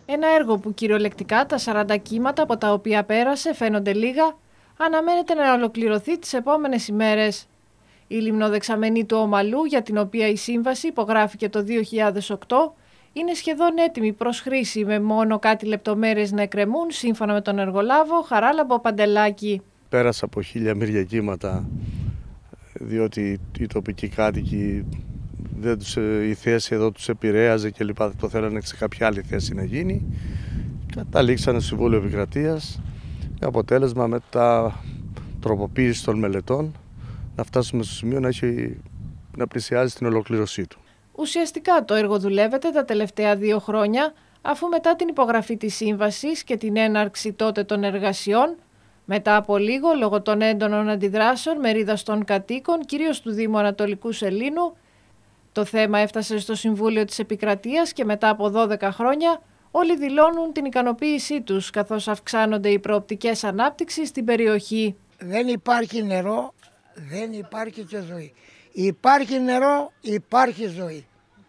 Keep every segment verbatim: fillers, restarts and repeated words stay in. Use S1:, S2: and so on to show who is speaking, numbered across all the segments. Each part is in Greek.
S1: Ένα έργο που κυριολεκτικά τα σαράντα κύματα από τα οποία πέρασε φαίνονται λίγα, αναμένεται να ολοκληρωθεί τις επόμενες ημέρες. Η λιμνοδεξαμενή του Ομαλού, για την οποία η σύμβαση υπογράφηκε το δύο χιλιάδες οκτώ, είναι σχεδόν έτοιμη προς χρήση, με μόνο κάτι λεπτομέρειες να εκκρεμούν, σύμφωνα με τον εργολάβο Χαράλαμπο Παντελάκη.
S2: Πέρασα από χίλια μύρια κύματα, διότι οι τοπικοί κάτοικοι, δεν τους, η θέση εδώ τους επηρέαζε και λοιπά, το θέλανε σε κάποια άλλη θέση να γίνει. Καταλήξανε στο Συμβούλιο Επικρατείας, με αποτέλεσμα μετά τροποποίηση των μελετών να φτάσουμε στο σημείο να, έχει, να πλησιάζει στην ολοκλήρωσή του.
S1: Ουσιαστικά το έργο δουλεύεται τα τελευταία δύο χρόνια, αφού μετά την υπογραφή της σύμβασης και την έναρξη τότε των εργασιών, μετά από λίγο, λόγω των έντονων αντιδράσεων μερίδας των κατοίκων, κυρίως του Δήμου Ανατολικού Σελήνου, το θέμα έφτασε στο Συμβούλιο της Επικρατείας και μετά από δώδεκα χρόνια όλοι δηλώνουν την ικανοποίησή τους, καθώς αυξάνονται οι προοπτικές ανάπτυξης στην περιοχή.
S3: Δεν υπάρχει νερό, δεν υπάρχει και ζωή. Υπάρχει νερό, υπάρχει ζωή.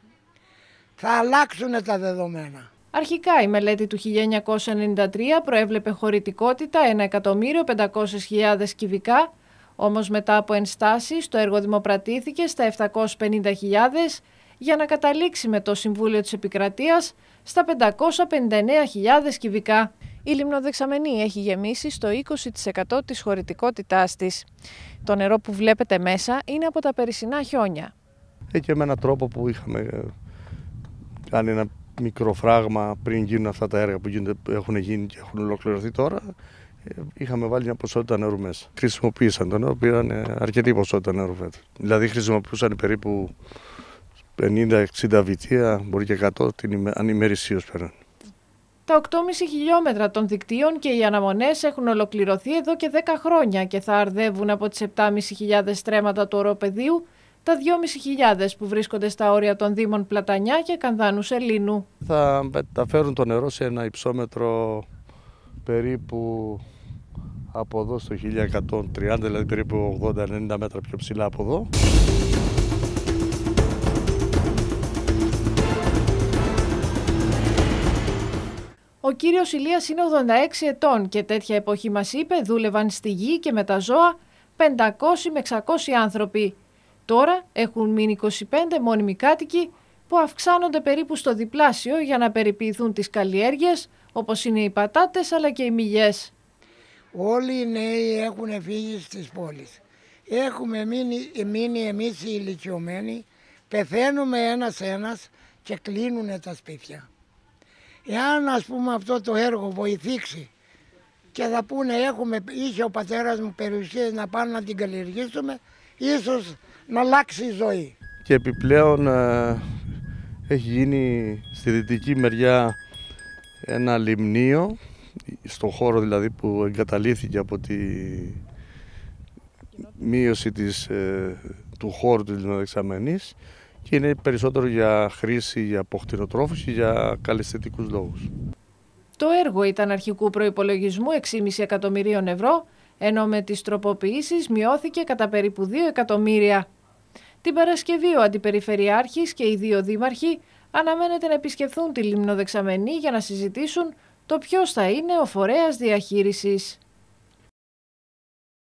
S3: Θα αλλάξουν τα δεδομένα.
S1: Αρχικά η μελέτη του χίλια εννιακόσια ενενήντα τρία προέβλεπε χωρητικότητα ένα εκατομμύριο πεντακόσιες χιλιάδες κυβικά, όμως μετά από ενστάσεις το έργο δημοπρατήθηκε στα επτακόσιες πενήντα χιλιάδες για να καταλήξει με το Συμβούλιο της Επικρατείας στα πεντακόσιες πενήντα εννέα χιλιάδες κυβικά. Η λιμνοδεξαμενή έχει γεμίσει στο είκοσι τοις εκατό της χωρητικότητάς της. Το νερό που βλέπετε μέσα είναι από τα περσινά χιόνια.
S2: Και με έναν τρόπο που είχαμε κάνει ένα μικρό φράγμα πριν γίνουν αυτά τα έργα που γίνονται, έχουν γίνει και έχουν ολοκληρωθεί τώρα, είχαμε βάλει μια ποσότητα νερού μέσα. Χρησιμοποίησαν το νερό, πήραν αρκετή ποσότητα νερού φέτος. Δηλαδή χρησιμοποιούσαν περίπου πενήντα εξήντα βιτία, μπορεί και εκατό την ανημερησίως πέραν.
S1: Τα οκτώ κόμμα πέντε χιλιόμετρα των δικτύων και οι αναμονές έχουν ολοκληρωθεί εδώ και δέκα χρόνια και θα αρδεύουν από τις επτά χιλιάδες πεντακόσια στρέμματα του οροπεδίου τα δυόμισι χιλιάδες που βρίσκονται στα όρια των Δήμων Πλατανιά και Κανδάνου Σελήνου.
S2: Θα μεταφέρουν το νερό σε ένα υψόμετρο περίπου από εδώ στο χίλια εκατόν τριάντα, δηλαδή περίπου ογδόντα ενενήντα μέτρα πιο ψηλά από εδώ.
S1: Ο κύριος Ηλίας είναι ογδόντα έξι ετών και τέτοια εποχή, μας είπε, δούλευαν στη γη και με τα ζώα πεντακόσιοι με εξακόσιοι άνθρωποι. Τώρα έχουν μείνει είκοσι πέντε μόνιμοι κάτοικοι που αυξάνονται περίπου στο διπλάσιο για να περιποιηθούν τις καλλιέργειες, όπως είναι οι πατάτες αλλά και οι μυγιές.
S3: Όλοι οι νέοι έχουν φύγει στις πόλεις. Έχουμε μείνει, μείνει εμείς οι ηλικιωμένοι, πεθαίνουμε ένας-ένας και κλείνουν τα σπίτια. Εάν ας πούμε αυτό το έργο βοηθήσει και θα πούνε έχουμε, είχε ο πατέρας μου περιουσίες να πάνε να την καλλιεργήσουμε, ίσως να αλλάξει η ζωή.
S2: Και επιπλέον ε, έχει γίνει στη δυτική μεριά ένα λιμνίο, στον χώρο δηλαδή που εγκαταλείφθηκε από τη μείωση της, ε, του χώρου της λιμνοδεξαμενής και είναι περισσότερο για χρήση, για αποκτηνοτρόφους και για καλλαισθητικούς λόγους.
S1: Το έργο ήταν αρχικού προϋπολογισμού έξι κόμμα πέντε εκατομμυρίων ευρώ, ενώ με τις τροποποιήσεις μειώθηκε κατά περίπου δύο εκατομμύρια. Την Παρασκευή ο Αντιπεριφερειάρχης και οι δύο δήμαρχοι αναμένεται να επισκεφθούν τη λιμνοδεξαμενή για να συζητήσουν το ποιος θα είναι ο φορέας διαχείρισης.